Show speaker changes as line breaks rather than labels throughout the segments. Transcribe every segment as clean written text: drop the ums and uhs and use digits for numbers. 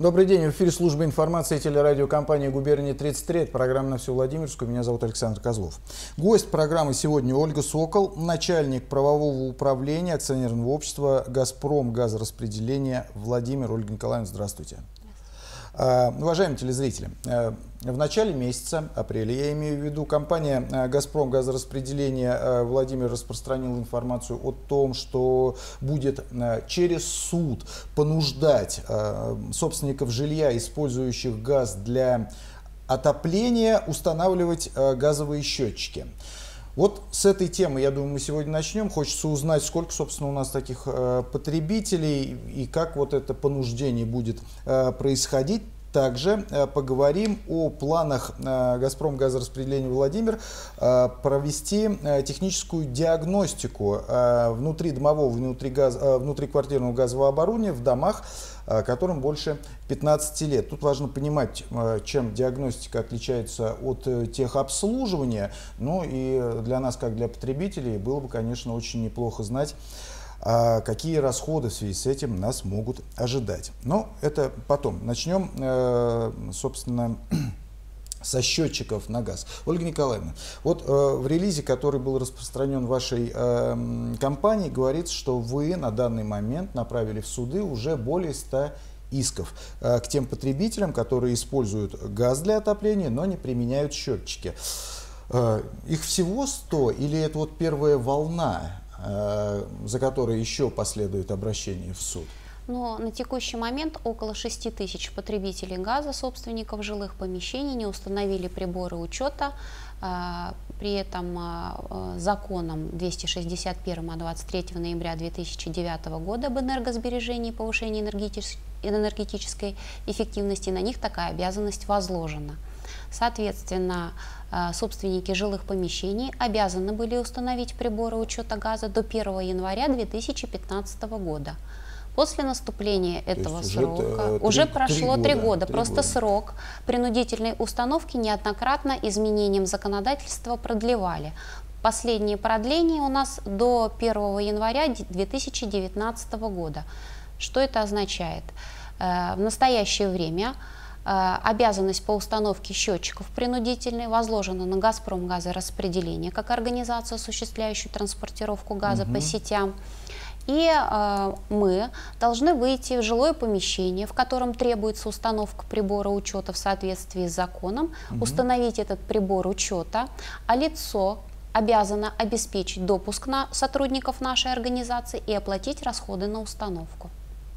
Добрый день, в эфире служба информации телерадиокомпании «Губерния 33». Это программа «На всю Владимирскую». Меня зовут Александр Козлов. Гость программы сегодня Ольга Сокол, начальник правового управления акционерного общества «Газпром газораспределение» Владимир. Ольга Николаевна, здравствуйте. Уважаемые телезрители, в начале месяца апреля, я имею в виду, компания «Газпром газораспределение» Владимир распространил информацию о том, что будет через суд понуждать собственников жилья, использующих газ для отопления, устанавливать газовые счетчики. Вот с этой темы, я думаю, мы сегодня начнем. Хочется узнать, сколько, собственно, у нас таких потребителей и как вот это понуждение будет происходить. Также поговорим о планах «Газпром газораспределения Владимир» провести техническую диагностику внутридомового, внутриквартирного газового оборудования в домах, которым больше 15 лет. Тут важно понимать, чем диагностика отличается от техобслуживания. Ну и для нас, как для потребителей, было бы, конечно, очень неплохо знать, какие расходы в связи с этим нас могут ожидать. Но это потом. Начнем, собственно, со счетчиков на газ. Ольга Николаевна, вот в релизе, который был распространен в вашей компании, говорится, что вы на данный момент направили в суды уже более 100 исков к тем потребителям, которые используют газ для отопления, но не применяют счетчики. Их всего 100 или это вот первая волна, за которой еще последует обращение в суд?
Но на текущий момент около 6 тысяч потребителей газа, собственников жилых помещений, не установили приборы учета. При этом законом 261 от 23 ноября 2009 года об энергосбережении и повышении энергетической эффективности на них такая обязанность возложена. Соответственно, собственники жилых помещений обязаны были установить приборы учета газа до 1 января 2015 года. После наступления этого срока уже прошло 3 года. Просто срок принудительной установки неоднократно изменением законодательства продлевали. Последнее продление у нас до 1 января 2019 года. Что это означает? В настоящее время обязанность по установке счетчиков принудительной возложена на «Газпром газораспределение» как организацию, осуществляющую транспортировку газа по сетям. И мы должны выйти в жилое помещение, в котором требуется установка прибора учета в соответствии с законом, установить этот прибор учета, а лицо обязано обеспечить допуск на сотрудников нашей организации и оплатить расходы на установку.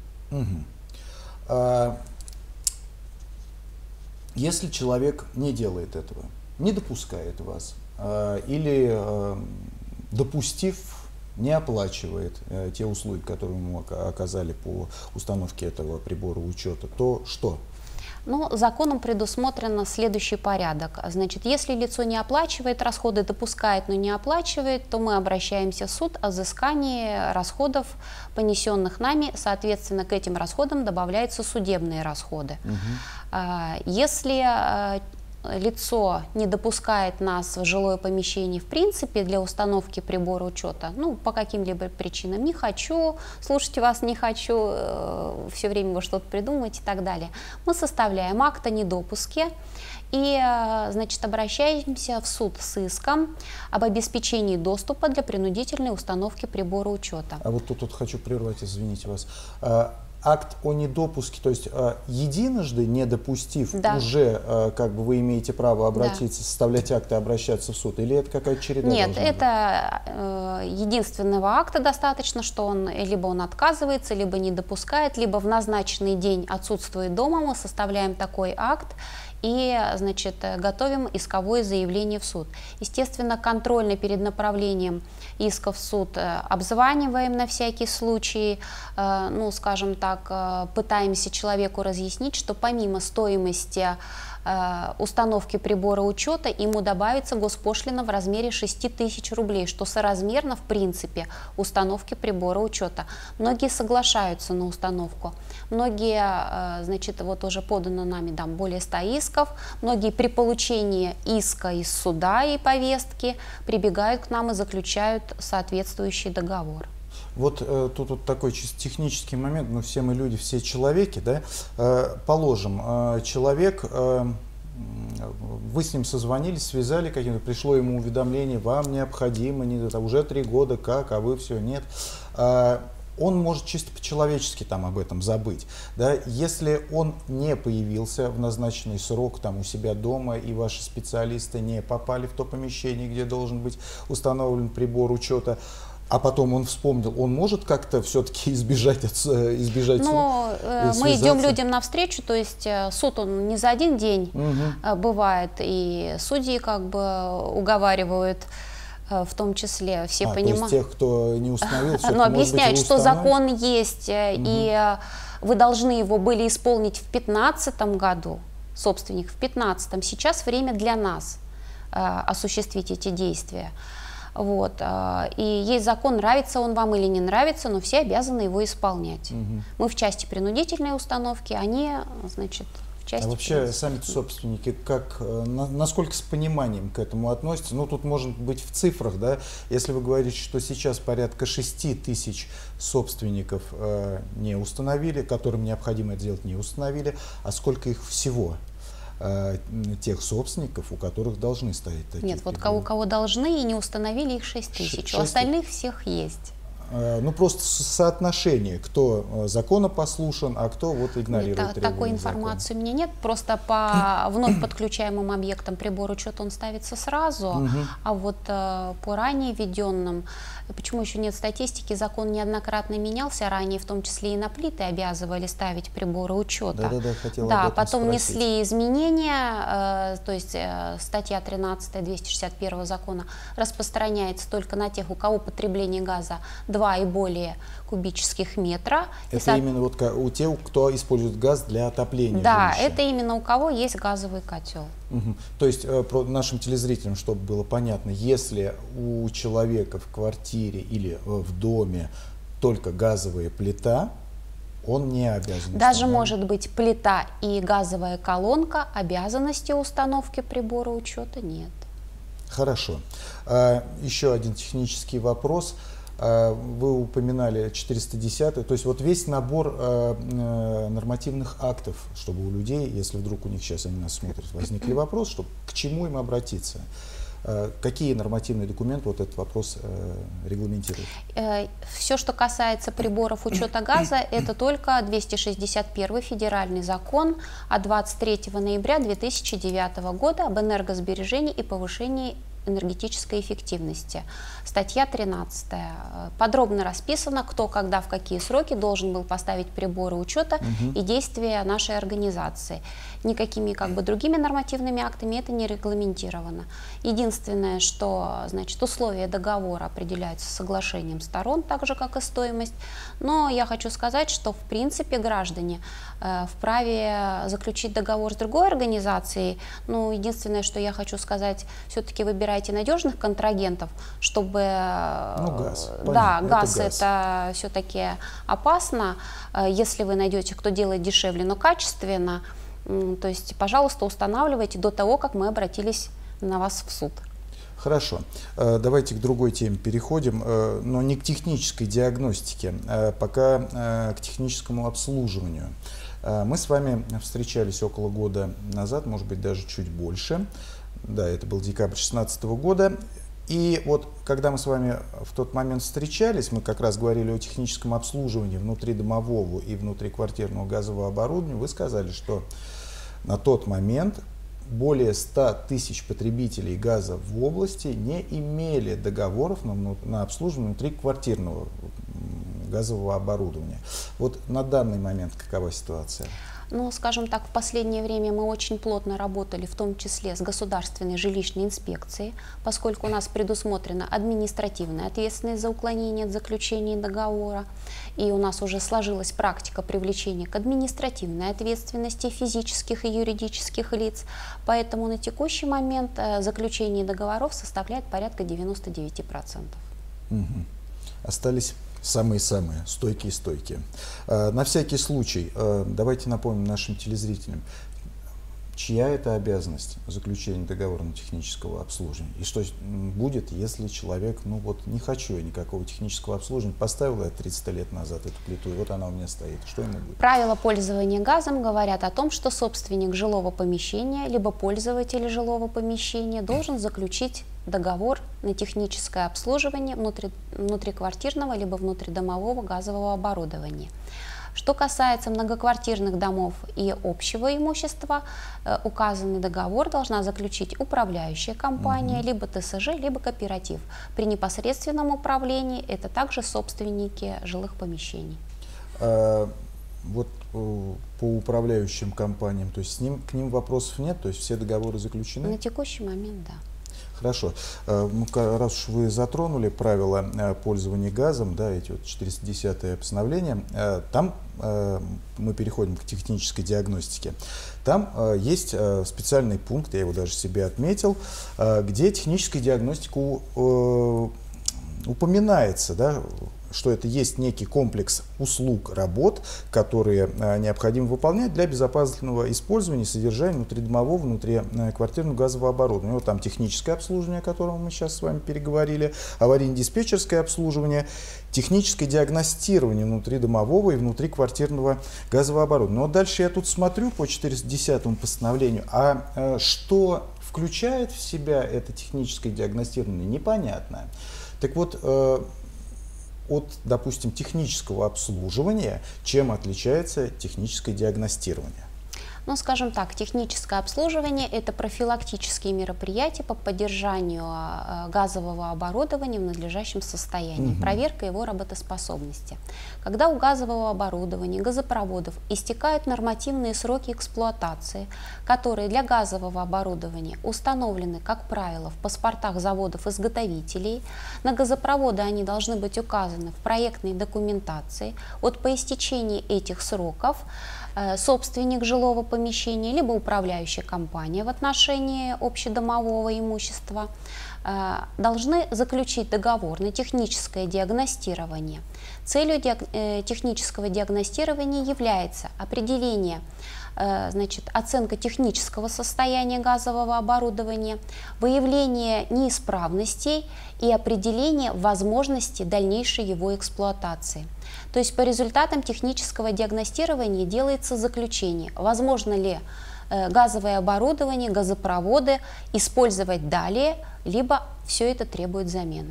Если человек не делает этого, не допускает вас, или допустив, не оплачивает те услуги, которые ему оказали по установке этого прибора учета, то что?
Ну, законом предусмотрен следующий порядок. Значит, если лицо не оплачивает расходы, допускает, но не оплачивает, то мы обращаемся в суд о взыскании расходов, понесенных нами. Соответственно, к этим расходам добавляются судебные расходы. Если лицо не допускает нас в жилое помещение в принципе для установки прибора учета, ну, по каким-либо причинам, не хочу, слушать вас не хочу, все время вы что-то придумываете и так далее, мы составляем акт о недопуске и, значит, обращаемся в суд с иском об обеспечении доступа для принудительной установки прибора учета. А
вот тут хочу прервать, извините вас. Акт о недопуске, то есть единожды не допустив, уже как бы вы имеете право обратиться, составлять акты и обращаться в суд, или это какая-то череда?
Нет, это единственного акта достаточно, что он либо он отказывается, либо не допускает, либо в назначенный день отсутствует дома, мы составляем такой акт и, значит, готовим исковое заявление в суд. Естественно, контрольно перед направлением иска в суд обзваниваем на всякий случай, ну, скажем так, пытаемся человеку разъяснить, что помимо стоимости установки прибора учета ему добавится госпошлина в размере 6 тысяч рублей, что соразмерно, в принципе, установке прибора учета. Многие соглашаются на установку, многие, значит, вот уже подано нами более 100 исков, многие при получении иска из суда и повестки прибегают к нам и заключают соответствующий договор.
Вот тут вот такой чисто технический момент, но все мы люди, все человеки, да, положим, человек, вы с ним созвонились, связали каким-то, пришло ему уведомление, вам необходимо, уже 3 года, как, а вы все, нет. Он может чисто по-человечески там об этом забыть. Да? Если он не появился в назначенный срок там, у себя дома, и ваши специалисты не попали в то помещение, где должен быть установлен прибор учета, а потом он вспомнил, он может как-то все-таки избежать
Но мы идем людям навстречу, то есть суд он не за один день бывает, и судьи как бы уговаривают, в том числе все понимают.
Тех, кто не установил,
но объясняют, что закон есть, и вы должны его были исполнить в 2015 году, собственник в 2015. Сейчас время для нас осуществить эти действия. Вот. И есть закон, нравится он вам или не нравится, но все обязаны его исполнять. Мы в части принудительной установки, они, значит, в части...
А вообще сами собственники, насколько с пониманием к этому относятся? Ну, тут может быть в цифрах, да, если вы говорите, что сейчас порядка 6 тысяч собственников не установили, которым необходимо это сделать, не установили, а сколько их всего? Тех собственников, у которых должны стоять такие.
Нет, вот у кого должны и не установили, их 6 тысяч, у остальных всех есть.
Ну просто соотношение, кто законопослушен, а кто вот игнорирует требования
такой информации у меня нет, просто по вновь подключаемым объектам прибор учета он ставится сразу, а вот по ранее введенным, почему еще нет статистики, закон неоднократно менялся, ранее в том числе и на плиты обязывали ставить приборы учета. Да, потом внесли изменения, то есть статья 13 261 закона распространяется только на тех, у кого потребление газа 2 и более кубических метра.
Это именно вот у тех, кто использует газ для отопления
Да,
жилища.
это именно у кого есть газовый котел.
То есть нашим телезрителям, чтобы было понятно, если у человека в квартире или в доме только газовая плита, он не обязан.
Даже может быть плита и газовая колонка, обязанности установки прибора учета нет.
Хорошо. Еще один технический вопрос. Вы упоминали 410, то есть вот весь набор нормативных актов, чтобы у людей, если вдруг у них сейчас они нас смотрят, возникли вопросы, чтобы к чему им обратиться. Какие нормативные документы вот этот вопрос регламентируют?
Все, что касается приборов учета газа, это только 261 федеральный закон от 23 ноября 2009 года об энергосбережении и повышении энергетической эффективности. Статья 13. Подробно расписано, кто, когда, в какие сроки должен был поставить приборы учета и действия нашей организации. Никакими другими нормативными актами это не регламентировано. Единственное, что условия договора определяются соглашением сторон, так же как и стоимость. Но я хочу сказать, что в принципе граждане вправе заключить договор с другой организацией. Ну, единственное, что я хочу сказать, все-таки выбирайте надежных контрагентов, чтобы...
газ.
Да, газ это все-таки опасно, если вы найдете, кто делает дешевле, но качественно. То есть, пожалуйста, устанавливайте до того, как мы обратились на вас в суд.
Хорошо. Давайте к другой теме переходим, но не к технической диагностике, а пока к техническому обслуживанию. Мы с вами встречались около года назад, может быть, даже чуть больше. Да, это был декабрь 2016 года. И вот, когда мы с вами в тот момент встречались, мы как раз говорили о техническом обслуживании внутридомового и внутриквартирного газового оборудования, вы сказали, что на тот момент более 100 тысяч потребителей газа в области не имели договоров на обслуживание внутриквартирного газового оборудования. Вот на данный момент какова ситуация?
Ну, скажем так, в последнее время мы очень плотно работали, в том числе с государственной жилищной инспекцией, поскольку у нас предусмотрена административная ответственность за уклонение от заключения договора, и у нас уже сложилась практика привлечения к административной ответственности физических и юридических лиц, поэтому на текущий момент заключение договоров составляет порядка 99%.
Остались самые-самые стойкие. На всякий случай, давайте напомним нашим телезрителям, чья это обязанность заключения договора на технического обслуживания? И что будет, если человек, ну вот не хочу я никакого технического обслуживания, поставил я 300 лет назад эту плиту, и вот она у меня стоит, что ему будет?
Правила пользования газом говорят о том, что собственник жилого помещения, либо пользователь жилого помещения должен заключить договор на техническое обслуживание внутриквартирного либо внутридомового газового оборудования. Что касается многоквартирных домов и общего имущества, указанный договор должна заключить управляющая компания, либо ТСЖ, либо кооператив. При непосредственном управлении это также собственники жилых помещений.
Вот по управляющим компаниям, то есть к ним вопросов нет, то есть все договоры заключены?
На текущий момент, да.
Хорошо. Раз уж вы затронули правила пользования газом, да, эти вот 410-е постановление, там мы переходим к технической диагностике. Там есть специальный пункт, я его даже себе отметил, где техническая диагностика упоминается, да, что это есть некий комплекс услуг, работ, которые необходимо выполнять для безопасного использования и содержания внутридомового, внутриквартирного газового оборудования. Вот там техническое обслуживание, о котором мы сейчас с вами переговорили, аварийно-диспетчерское обслуживание, техническое диагностирование внутридомового и внутриквартирного газового оборудования. Но вот дальше я тут смотрю по 410-му постановлению, а что включает в себя это техническое диагностирование, непонятно. Так вот, от, допустим, технического обслуживания, чем отличается техническое диагностирование?
Ну, скажем так, техническое обслуживание – это профилактические мероприятия по поддержанию газового оборудования в надлежащем состоянии, проверка его работоспособности. Когда у газового оборудования, газопроводов истекают нормативные сроки эксплуатации, которые для газового оборудования установлены, как правило, в паспортах заводов-изготовителей, на газопроводы они должны быть указаны в проектной документации. Вот по истечении этих сроков собственник жилого помещения, либо управляющая компания в отношении общедомового имущества должны заключить договор на техническое диагностирование. Целью технического диагностирования является определение, оценка технического состояния газового оборудования, выявление неисправностей и определение возможности дальнейшей его эксплуатации. То есть по результатам технического диагностирования делается заключение, возможно ли газовое оборудование, газопроводы использовать далее, либо все это требует замены.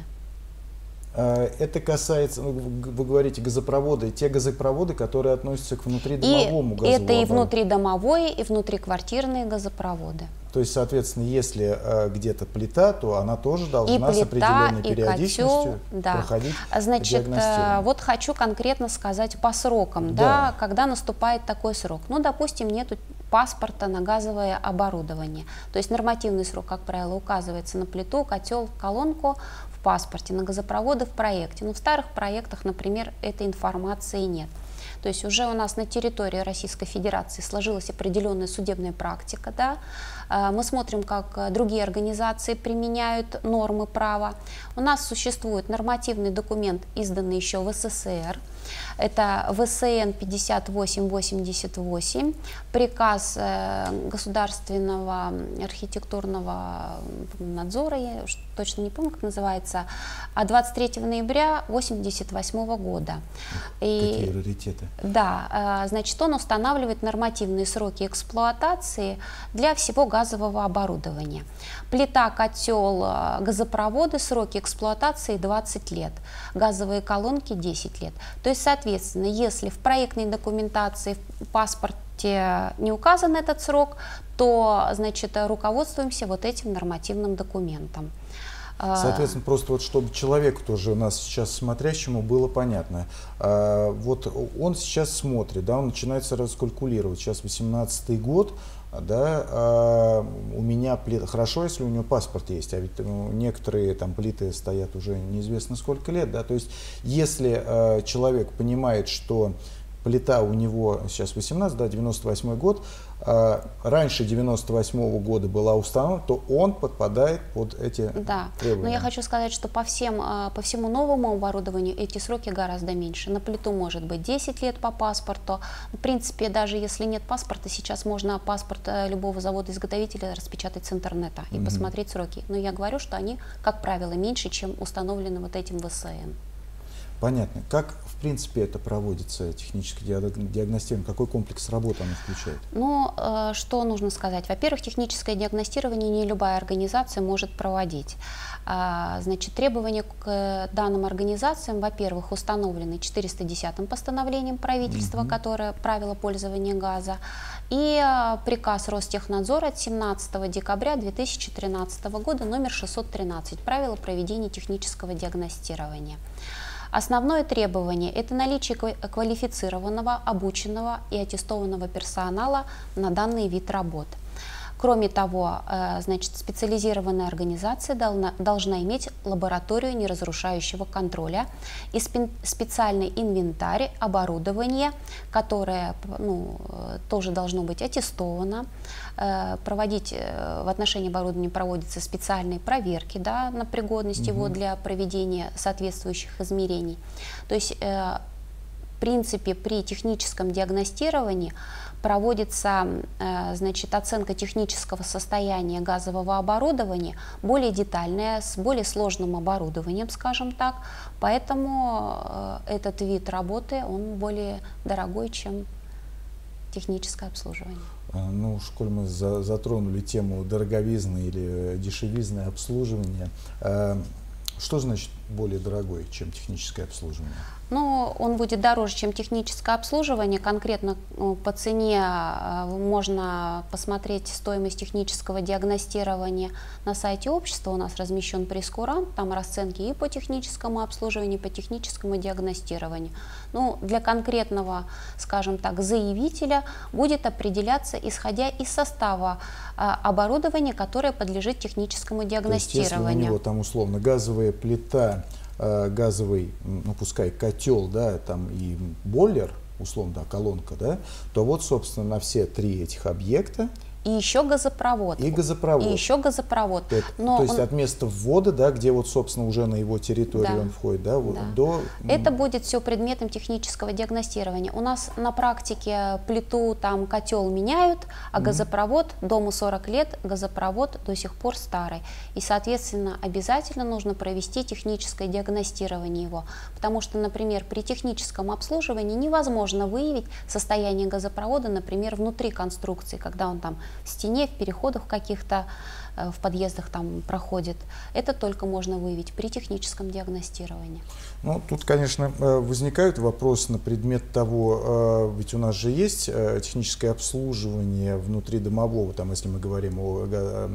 Это касается, вы говорите, газопроводы, те газопроводы, которые относятся к внутридомовому газовому
это и внутридомовые, и внутриквартирные газопроводы.
То есть, соответственно, если где-то плита, то она тоже должна с определенной периодичностью проходить диагностирование.
Вот хочу конкретно сказать по срокам, да, когда наступает такой срок. Ну, допустим, нету паспорта на газовое оборудование. То есть нормативный срок, как правило, указывается на плиту, котел, колонку в паспорте, на газопроводы в проекте. Но в старых проектах, например, этой информации нет. То есть уже у нас на территории Российской Федерации сложилась определенная судебная практика, да? Мы смотрим, как другие организации применяют нормы права. У нас существует нормативный документ, изданный еще в СССР. Это ВСН 5888, приказ Государственного архитектурного надзора, я точно не помню, как называется, от 23 ноября 1988 года.
Какие раритеты?
Да, значит, он устанавливает нормативные сроки эксплуатации для всего газового оборудования. Плита, котел, газопроводы, сроки эксплуатации 20 лет, газовые колонки 10 лет. То есть, соответственно, если в проектной документации, в паспорте не указан этот срок, то, значит, руководствуемся вот этим нормативным документом.
Соответственно, просто вот чтобы человеку тоже у нас сейчас смотрящему было понятно, вот он сейчас смотрит, да, он начинает сразу калькулировать, сейчас 18-й год, да, у меня плита, хорошо, если у него паспорт есть, а ведь некоторые там плиты стоят уже неизвестно сколько лет, да, то есть если человек понимает, что плита у него сейчас 18, да, 98 год, раньше 98 года была установлена, то он подпадает под эти требования.
Но я хочу сказать, что по всему новому оборудованию эти сроки гораздо меньше. На плиту может быть 10 лет по паспорту. В принципе, даже если нет паспорта, сейчас можно паспорт любого завода-изготовителя распечатать с интернета и посмотреть сроки. Но я говорю, что они, как правило, меньше, чем установлены вот этим ВСН.
Понятно. Как, в принципе, это проводится, техническое диагностирование? Какой комплекс работы оно включает?
Ну, что нужно сказать? Во-первых, техническое диагностирование не любая организация может проводить. Значит, требования к данным организациям, во-первых, установлены 410-м постановлением правительства, которое правило пользования газа, и приказ Ростехнадзора от 17 декабря 2013 года номер 613, правила проведения технического диагностирования. Основное требование – это наличие квалифицированного, обученного и аттестованного персонала на данный вид работ. Кроме того, значит, специализированная организация должна иметь лабораторию неразрушающего контроля и специальный инвентарь, оборудование, которое тоже должно быть аттестовано. Проводить в отношении оборудования проводятся специальные проверки, да, на пригодность его для проведения соответствующих измерений. То есть, в принципе, при техническом диагностировании проводится, значит, оценка технического состояния газового оборудования более детальная, с более сложным оборудованием, скажем так, поэтому этот вид работы, он более дорогой, чем техническое обслуживание.
Ну, коль мы затронули тему дороговизны или дешевизны обслуживания, что значит более дорогой, чем техническое обслуживание?
Ну, он будет дороже, чем техническое обслуживание. Конкретно по цене можно посмотреть стоимость технического диагностирования на сайте общества. У нас размещен прейскурант, там расценки и по техническому обслуживанию, и по техническому диагностированию. Ну, для конкретного, скажем так, заявителя будет определяться, исходя из состава оборудования, которое подлежит техническому диагностированию.
То есть, если у него там условно газовая плита, газовый, ну пускай котел, да, там и бойлер, условно, да, колонка, да, то вот, собственно, на все три этих объекта.
И еще газопровод.
И газопровод.
И еще газопровод.
То есть от места ввода, да, где вот, собственно, уже на его территорию он входит, да, вот, до...
Это будет все предметом технического диагностирования. У нас на практике плиту, там, котел меняют, а газопровод, дому 40 лет, газопровод до сих пор старый. И, соответственно, обязательно нужно провести техническое диагностирование его. Потому что, например, при техническом обслуживании невозможно выявить состояние газопровода, например, внутри конструкции, когда он там в стене, в переходах каких-то, в подъездах там проходит. Это только можно выявить при техническом диагностировании.
Ну, тут, конечно, возникают вопросы на предмет того, ведь у нас же есть техническое обслуживание внутридомового, там, если мы говорим о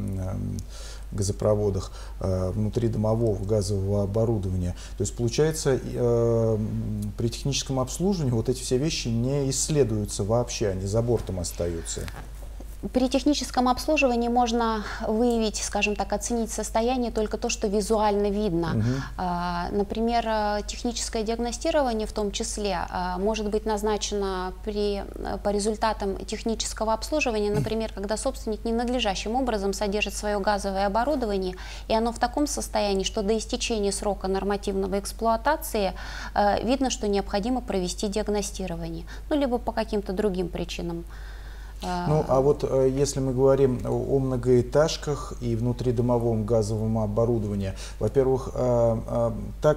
газопроводах, внутридомового газового оборудования. То есть, получается, при техническом обслуживании вот эти все вещи не исследуются вообще, они за бортом остаются.
При техническом обслуживании можно выявить, скажем так, оценить состояние только то, что визуально видно. Например, техническое диагностирование в том числе может быть назначено по результатам технического обслуживания, например, когда собственник ненадлежащим образом содержит свое газовое оборудование, и оно в таком состоянии, что до истечения срока нормативной эксплуатации видно, что необходимо провести диагностирование, ну, либо по каким-то другим причинам.
Ну, а вот если мы говорим о многоэтажках и внутридомовом газовом оборудовании, во-первых, это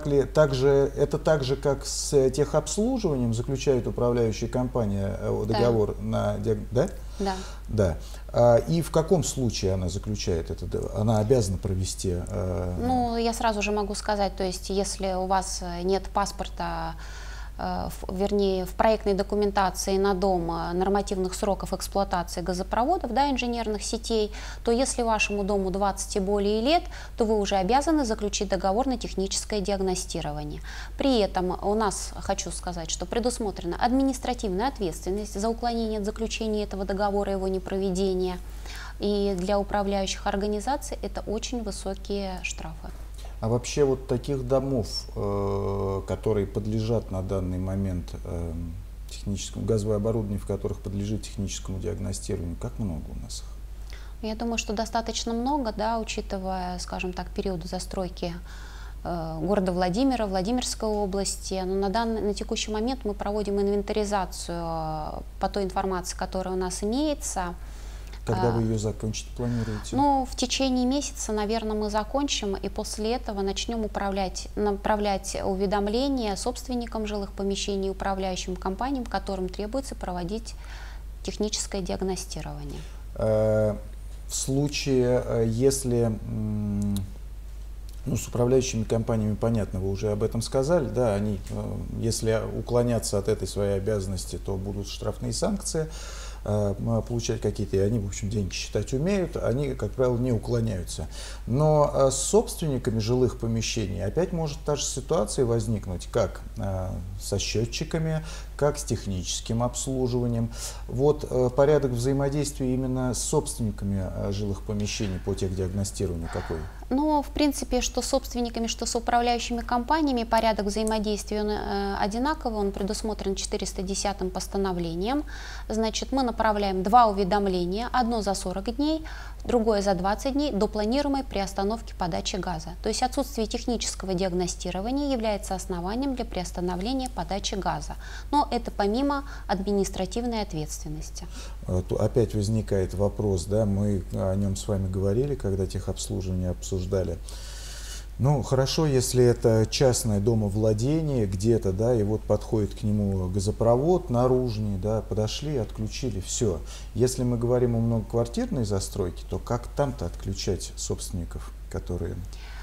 так же, как с техобслуживанием заключает управляющая компания договор на... Да?
Да.
Да. И в каком случае она заключает это? Она обязана провести?
Ну, я сразу же могу сказать, то есть, если у вас нет паспорта, вернее, в проектной документации на дом нормативных сроков эксплуатации газопроводов, да, инженерных сетей, то если вашему дому 20 и более лет, то вы уже обязаны заключить договор на техническое диагностирование. При этом у нас, хочу сказать, что предусмотрена административная ответственность за уклонение от заключения этого договора и его непроведения. И для управляющих организаций это очень высокие штрафы.
А вообще вот таких домов, которые подлежат на данный момент газовое оборудование, в которых подлежит техническому диагностированию, как много у нас их?
Я думаю, что достаточно много, да, учитывая, скажем так, период застройки города Владимира, Владимирской области. Но на текущий момент мы проводим инвентаризацию по той информации, которая у нас имеется.
Когда вы ее закончите, планируете?
Ну, в течение месяца, наверное, мы закончим, и после этого начнем направлять уведомления собственникам жилых помещений и управляющим компаниям, которым требуется проводить техническое диагностирование.
В случае, если, ну, с управляющими компаниями, понятно, вы уже об этом сказали, да, они, если уклоняться от этой своей обязанности, то будут штрафные санкции получать какие-то, и они, в общем, деньги считать умеют, они, как правило, не уклоняются. Но с собственниками жилых помещений опять может та же ситуация возникнуть, как со счетчиками, как с техническим обслуживанием. Вот порядок взаимодействия именно с собственниками жилых помещений по техдиагностированию какой?
Ну, в принципе, что с собственниками, что с управляющими компаниями порядок взаимодействия одинаковый, он предусмотрен 410-м постановлением. Значит, мы направляем 2 уведомления, одно за 40 дней, другое за 20 дней до планируемой приостановки подачи газа. То есть отсутствие технического диагностирования является основанием для приостановления подачи газа. Но это помимо административной ответственности.
Опять возникает вопрос, да, мы о нем с вами говорили, когда техобслуживание обсуждали. Ну, хорошо, если это частное домовладение где-то, да, и вот подходит к нему газопровод наружный, да, подошли, отключили, все. Если мы говорим о многоквартирной застройке, то как там-то отключать собственников, которые...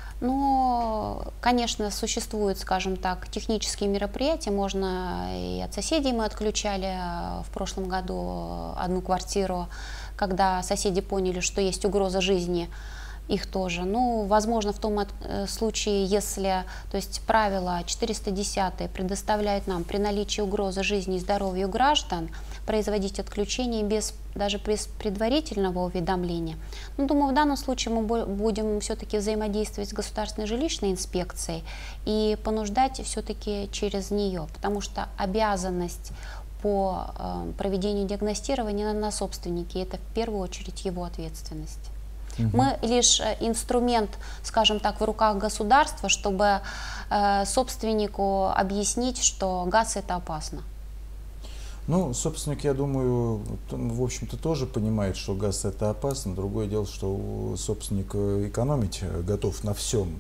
Ну, конечно, существуют, скажем так, технические мероприятия, можно и от соседей мы отключали в прошлом году одну квартиру, когда соседи поняли, что есть угроза жизни, их тоже. Ну, возможно, в том случае, если, то есть правило 410 предоставляет нам при наличии угрозы жизни и здоровью граждан производить отключение даже без предварительного уведомления. Но, думаю, в данном случае мы будем все-таки взаимодействовать с государственной жилищной инспекцией и понуждать все-таки через нее, потому что обязанность по проведению диагностирования на собственнике — это в первую очередь его ответственность. Мы лишь инструмент, скажем так, в руках государства, чтобы собственнику объяснить, что газ — это опасно.
Ну, собственник, я думаю, в общем-то тоже понимает, что газ это опасно. Другое дело, что собственник экономить готов на всем,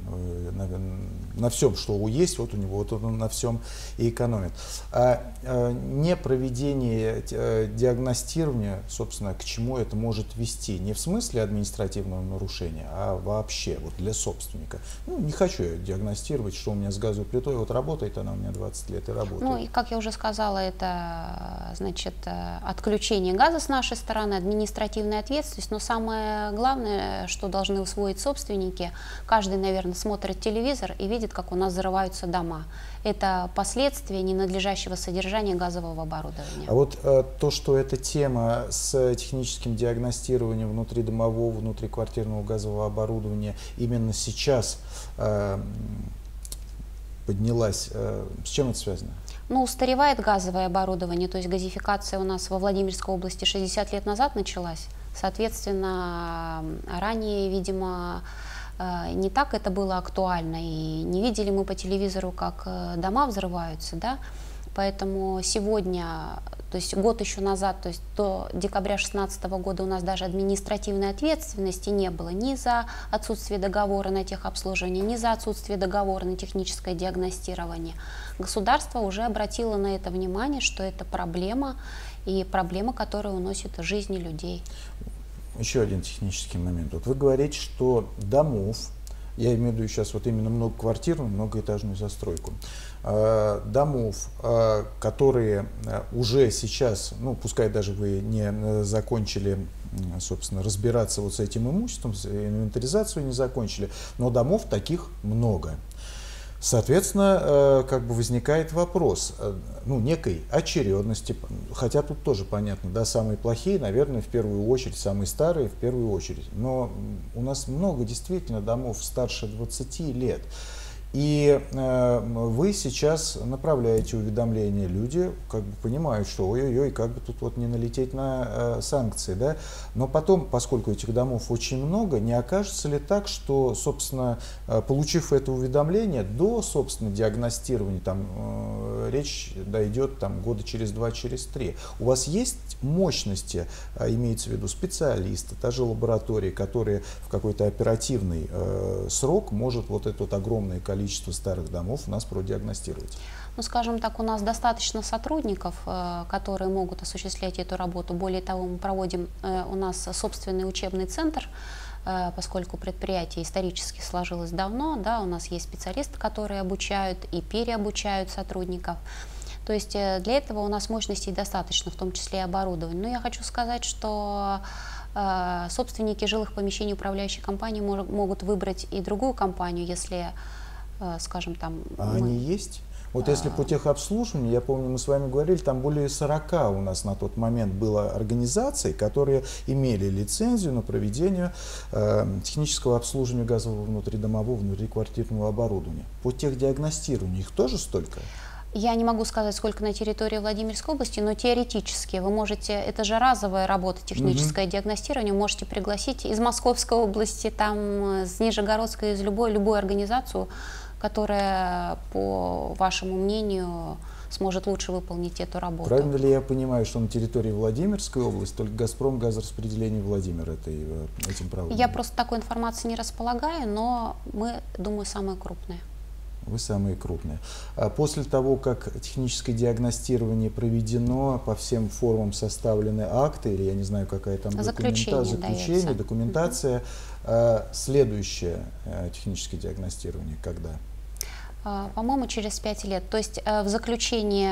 что есть, вот у него, вот он на всем и экономит. А не проведение диагностирования, собственно, к чему это может вести? Не в смысле административного нарушения, а вообще вот для собственника. Ну, не хочу я диагностировать, что у меня с газовой плитой, вот работает она у меня 20 лет и работает.
Ну, и как я уже сказала, это, значит, отключение газа с нашей стороны, административная ответственность, но самое главное, что должны усвоить собственники, каждый, наверное, смотрит телевизор и видит, как у нас взрываются дома. Это последствия ненадлежащего содержания газового оборудования.
А вот то, что эта тема с техническим диагностированием внутридомового, внутриквартирного газового оборудования именно сейчас поднялась, с чем это связано?
Ну, устаревает газовое оборудование, то есть газификация у нас во Владимирской области 60 лет назад началась. Соответственно, ранее, видимо, не так это было актуально, и не видели мы по телевизору, как дома взрываются, да? Поэтому сегодня, то есть год еще назад, то есть до декабря 2016 года у нас даже административной ответственности не было ни за отсутствие договора на техобслуживание, ни за отсутствие договора на техническое диагностирование. Государство уже обратило на это внимание, что это проблема, и проблема, которая уносит жизни людей.
Еще один технический момент. Вот вы говорите, что домов, я имею в виду сейчас вот именно многоквартирную, многоэтажную застройку, домов, которые уже сейчас, ну, пускай даже вы не закончили, собственно, разбираться вот с этим имуществом, инвентаризацию не закончили, но домов таких много. Соответственно, как бы возникает вопрос, ну, некой очередности, хотя тут тоже понятно, да, самые плохие, наверное, в первую очередь, самые старые в первую очередь, но у нас много действительно домов старше 20 лет. И вы сейчас направляете уведомления, люди как бы понимают, что ой-ой-ой, как бы тут вот не налететь на санкции, да? Но потом, поскольку этих домов очень много, не окажется ли так, что, собственно, получив это уведомление, до, собственно, диагностирования, там, речь дойдет там, года через 2, через 3. У вас есть мощности, имеется в виду специалисты, та же лаборатория, которые в какой-то оперативный срок может вот это вот огромное количество старых домов у нас продиагностировать?
Ну, скажем так, у нас достаточно сотрудников, которые могут осуществлять эту работу. Более того, мы проводим у нас собственный учебный центр, поскольку предприятие исторически сложилось давно, да, у нас есть специалисты, которые обучают и переобучают сотрудников. То есть для этого у нас мощностей достаточно, в том числе и оборудования. Но я хочу сказать, что собственники жилых помещений управляющей компании могут выбрать и другую компанию, если, скажем, там...
Они есть? Вот если по техобслуживанию, я помню, мы с вами говорили, там более 40 у нас на тот момент было организаций, которые имели лицензию на проведение технического обслуживания газового внутридомового, внутриквартирного оборудования. По техдиагностированию их тоже столько?
Я не могу сказать, сколько на территории Владимирской области, но теоретически вы можете, это же разовая работа, техническое диагностирование, можете пригласить из Московской области, там, из Нижегородской, из любую организацию, которая, по вашему мнению, сможет лучше выполнить эту работу.
Правильно ли я понимаю, что на территории Владимирской области только «Газпром» газораспределение Владимир этим проводит?
Я просто такой информации не располагаю, но мы, думаю, самые крупные.
Вы самые крупные. После того, как техническое диагностирование проведено, по всем формам составлены акты, или я не знаю, какая там заключение, документация, следующее техническое диагностирование когда?
По-моему, через 5 лет. То есть в заключении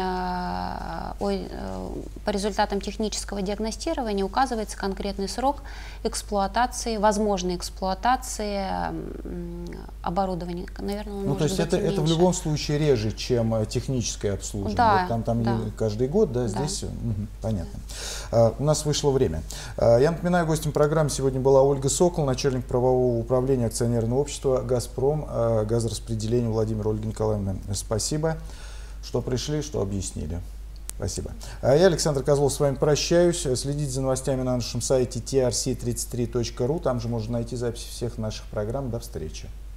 по результатам технического диагностирования указывается конкретный срок эксплуатации, возможной эксплуатации оборудования. Наверное, он
то есть это в любом случае реже, чем техническое обслуживание.
Да,
там
да.
Каждый год, да, здесь понятно. У нас вышло время. Я напоминаю, гостем программы сегодня была Ольга Сокол, начальник правового управления акционерного общества «Газпром» газораспределение Владимир. Ольга Николаевна, спасибо, что пришли, что объяснили. Спасибо. Я, Александр Козлов, с вами прощаюсь. Следите за новостями на нашем сайте trc33.ru. Там же можно найти записи всех наших программ. До встречи.